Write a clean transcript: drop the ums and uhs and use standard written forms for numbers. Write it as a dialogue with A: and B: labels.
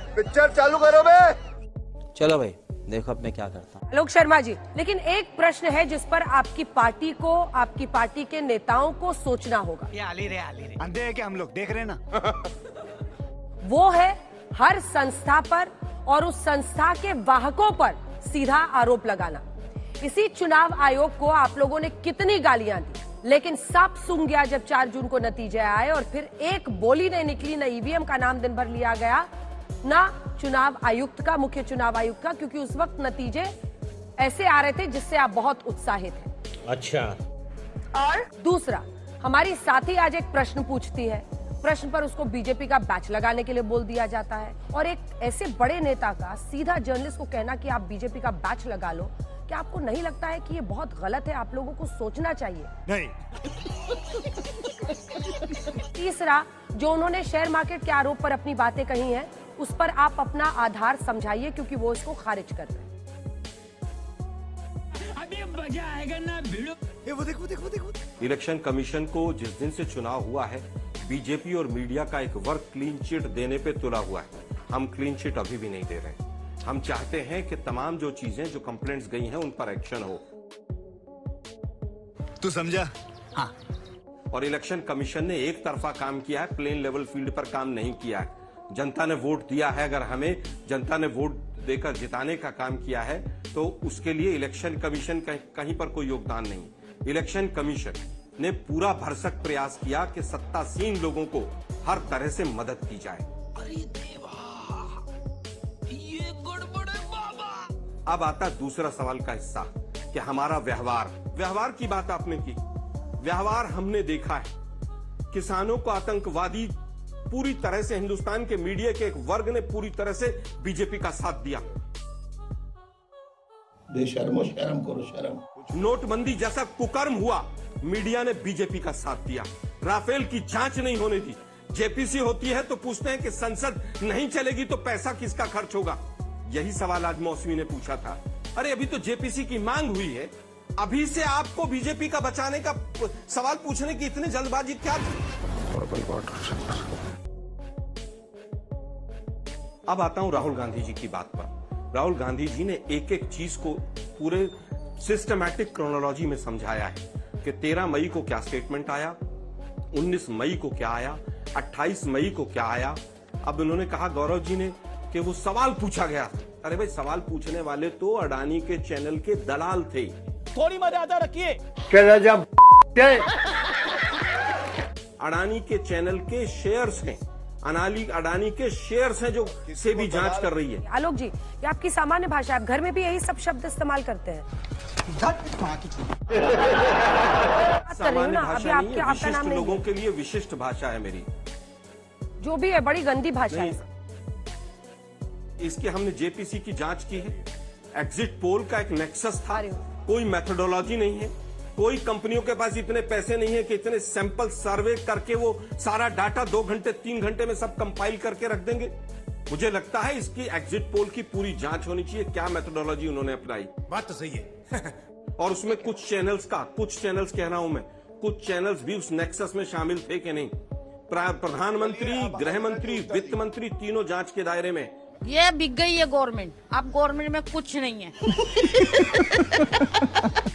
A: Picture चालू करो बे।
B: चलो भाई देखो अब मैं क्या करता हूँ।
C: आलोक शर्मा जी, लेकिन एक प्रश्न है जिस पर आपकी पार्टी को, आपकी पार्टी के नेताओं को सोचना होगा।
D: ये आली रे अंधे हैं क्या हम लोग, देख रहे हैं ना।
C: वो है हर संस्था पर और उस संस्था के वाहकों पर सीधा आरोप लगाना। इसी चुनाव आयोग को आप लोगों ने कितनी गालियां दी, लेकिन सब सूंघ गया जब 4 जून को नतीजे आए और फिर एक बोली नहीं निकली, न ईवीएम का नाम दिन भर लिया गया, ना चुनाव आयुक्त का, मुख्य चुनाव आयुक्त का, क्योंकि उस वक्त नतीजे ऐसे आ रहे थे जिससे आप बहुत उत्साहित हैं।
E: अच्छा।
C: और दूसरा, हमारी साथी आज एक प्रश्न पूछती है, प्रश्न पर उसको बीजेपी का बैच लगाने के लिए बोल दिया जाता है, और एक ऐसे बड़े नेता का सीधा जर्नलिस्ट को कहना कि आप बीजेपी का बैच लगा लो, क्या आपको नहीं लगता है कि ये बहुत गलत है? आप लोगों को सोचना चाहिए।
D: नहीं।
C: तीसरा, जो उन्होंने शेयर मार्केट के आरोप पर अपनी बातें कही हैं, उस पर आप अपना आधार समझाइए, क्योंकि वो इसको खारिज कर रहे हैं।
F: अभी मजा आएगा ना भिड़ो।
D: वो देखो।
G: इलेक्शन कमीशन को जिस दिन से चुनाव हुआ है, बीजेपी और मीडिया का एक वर्ग क्लीन चिट देने पे तुला हुआ है। हम क्लीन चिट अभी भी नहीं दे रहे। हम चाहते हैं कि तमाम जो चीजें, जो कंप्लेंट्स गई हैं, उन पर एक्शन हो।
D: तू समझा?
F: हाँ।
G: और इलेक्शन कमीशन ने एक तरफा काम किया है, प्लेन लेवल फील्ड पर काम नहीं किया है। जनता ने वोट दिया है, अगर हमें जनता ने वोट देकर जिताने का काम किया है तो उसके लिए इलेक्शन कमीशन कहीं पर कोई योगदान नहीं। इलेक्शन कमीशन ने पूरा भरसक प्रयास किया कि सत्तासीन लोगों को हर तरह से मदद की जाए।
F: अरे देवा, ये गड़बड़ है बाबा।
G: अब आता दूसरा सवाल का हिस्सा कि हमारा व्यवहार की बात आपने की। व्यवहार हमने देखा है, किसानों को आतंकवादी पूरी तरह से, हिंदुस्तान के मीडिया के एक वर्ग ने पूरी तरह से बीजेपी का साथ दिया।
A: बेशर्मो शर्म करो शर्म।
G: नोटबंदी जैसा कुकर्म हुआ, मीडिया ने बीजेपी का साथ दिया। राफेल की जांच नहीं होने दी। जेपीसी होती है तो पूछते हैं कि संसद नहीं चलेगी तो पैसा किसका खर्च होगा। यही सवाल आज मौसमी ने पूछा था। अरे अभी तो जेपीसी की मांग हुई है, अभी से आपको बीजेपी का बचाने का सवाल पूछने की इतनी जल्दबाजी क्या थी? अब आता हूं राहुल गांधी जी की बात पर। राहुल गांधी जी ने एक एक चीज को पूरे सिस्टमैटिक क्रोनोलॉजी में समझाया है कि 13 मई को क्या स्टेटमेंट आया, 19 मई को क्या आया, 28 मई को क्या आया। अब उन्होंने कहा, गौरव जी ने, कि वो सवाल पूछा गया। अरे भाई, सवाल पूछने वाले तो अडानी के चैनल के दलाल थे।
E: थोड़ी मर्यादा रखिए।
G: अडानी के चैनल के शेयर्स हैं, अडानी के शेयर्स हैं जो से भी जांच कर रही है।
C: आलोक जी, ये आपकी सामान्य भाषा है, आप घर में भी यही सब शब्द इस्तेमाल करते हैं।
G: सामान्य भाषा नहीं है, विशिष्ट लोगों के लिए विशिष्ट भाषा है मेरी।
C: जो भी है, बड़ी गंदी भाषा है।
G: इसकी हमने जेपीसी की जांच की है। एग्जिट पोल का एक नेक्सस था, कोई मेथोडोलॉजी नहीं है। कोई कंपनियों के पास इतने पैसे नहीं है कि इतने सैंपल सर्वे करके वो सारा डाटा 2 घंटे 3 घंटे में सब कंपाइल करके रख देंगे। मुझे लगता है इसकी एग्जिट पोल की पूरी जांच होनी चाहिए, क्या मेथोडोलॉजी उन्होंने अपनाई।
D: बात तो सही है।
G: और उसमें कुछ चैनल्स कह रहा हूं मैं, कुछ चैनल्स भी उस नेक्सस में शामिल थे कि नहीं। प्रधानमंत्री, गृह मंत्री, वित्त मंत्री, तीनों जांच के दायरे में।
H: ये बिक गई है गवर्नमेंट, अब गवर्नमेंट में कुछ नहीं है।